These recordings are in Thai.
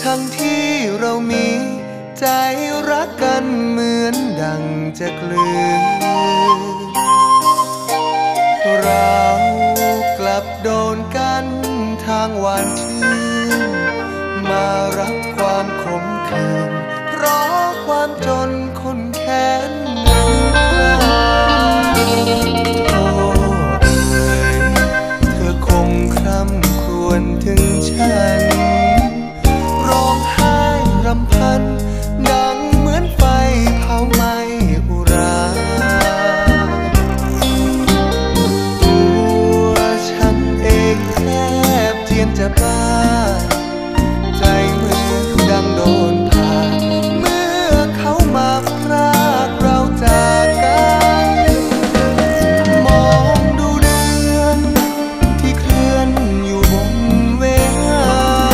ทั้งที่เรามีใจรักกันเหมือนดังจะกลืนเรากลับโดนกันทางหวานชื่นมารับความขมขื่นเพราะความจนคนแค้นเงินตราโอ้เอ๋ยเธอคงคร่ำครวญถึงฉันร้องไห้รำพันดังเหมือนไฟเผาไหม้อุราตัวฉันเองแทบเจียนจะบ้าใจเหมือนดังโดนผ่าเมื่อเขามาพรากเราจากกันมองดูเดือนที่เคลื่อนอยู่บนเวหา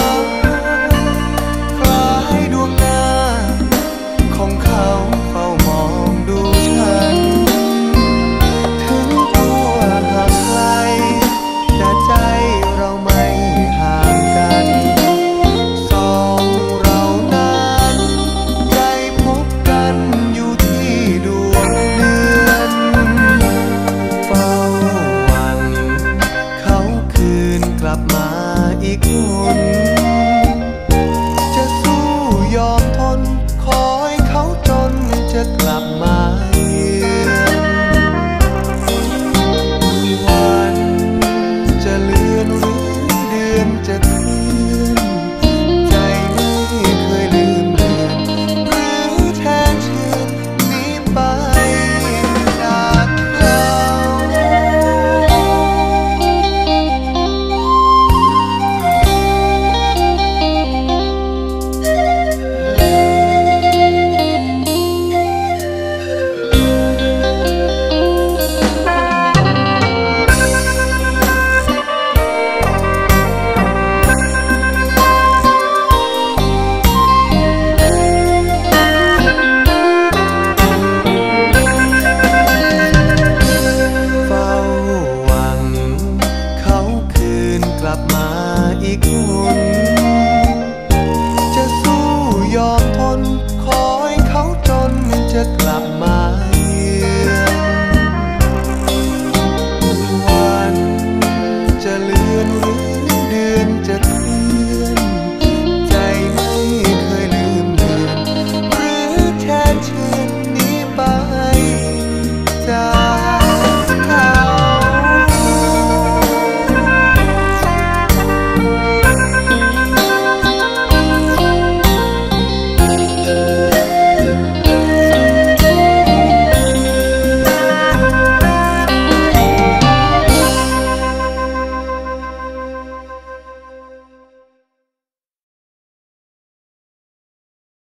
คล้ายดวงหน้าของเขาเฝ้ามองดูฉันถึงตัวห่างไกลแต่ใจเราไม่ห่างกันสองเรานั้นใจพบกันอยู่ที่ดวงเดือนเฝ้าหวังเขาคืนกลับมาอีกคนจะสู้ยอมทนคอยเขาจนจะกลับมาเยือนวันจะเลือนหรือเดือนจะเคลื่อนใจไม่เคยลืมเลือนหรือแทนเชื่อหนีไปจากเรา เฝ้าหวังเขาคืนกลับมาอีกคน